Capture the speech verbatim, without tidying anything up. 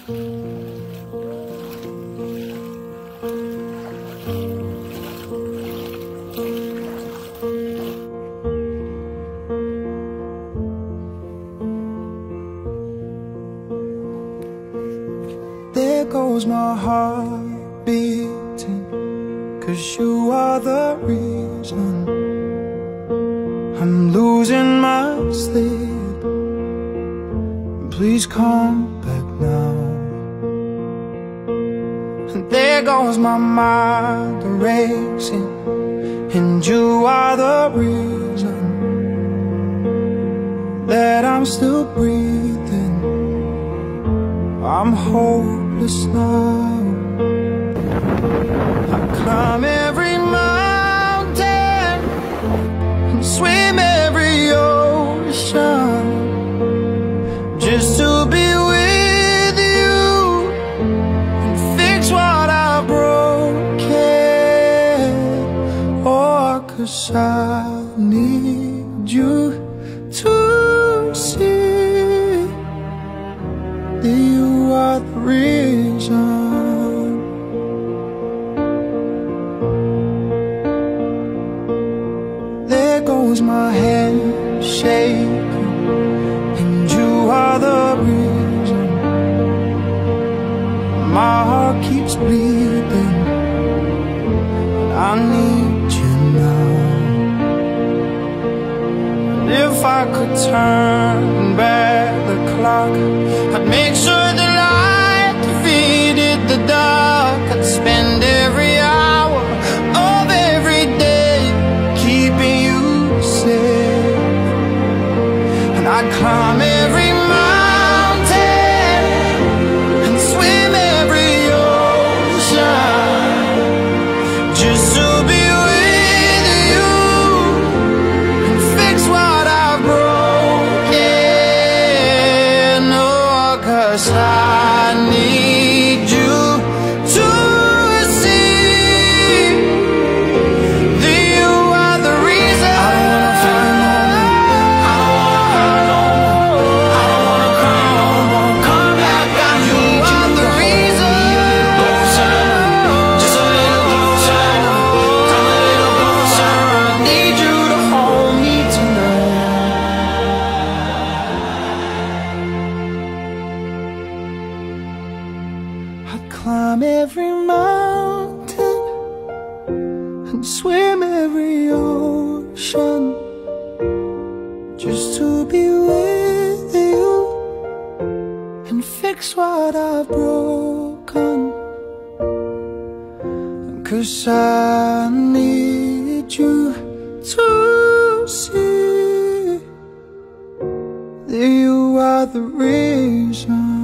There goes my heart beating, 'cause you are the reason I'm losing my sleep. Please come back now. And there goes my mind racing, and you are the reason that I'm still breathing. I'm hopeless now. I climb every mountain and swim every ocean just to be with you and fix what I broken. Oh, 'cause I need you to see that you are the reason. There goes my hand shaking, and you are the reason. My heart keeps bleeding, I need you now. And if I could turn back the clock, I'd make sure the light defeated the dark. I'd spend every hour of every day keeping you safe. And I'd climb every mountain and swim every ocean just to be with you and fix what I've broken. Oh, 'cause I need you to see that you are the reason. I don't wanna cry no more. I don't wanna cry no more. Come back, I need you are the reason. Just a little closer, come a little closer. I need you to hold me tonight. I'd climb every mountain and swim every ocean just to be with you and fix what I've broken. 'Cause I need you to see that you are the reason.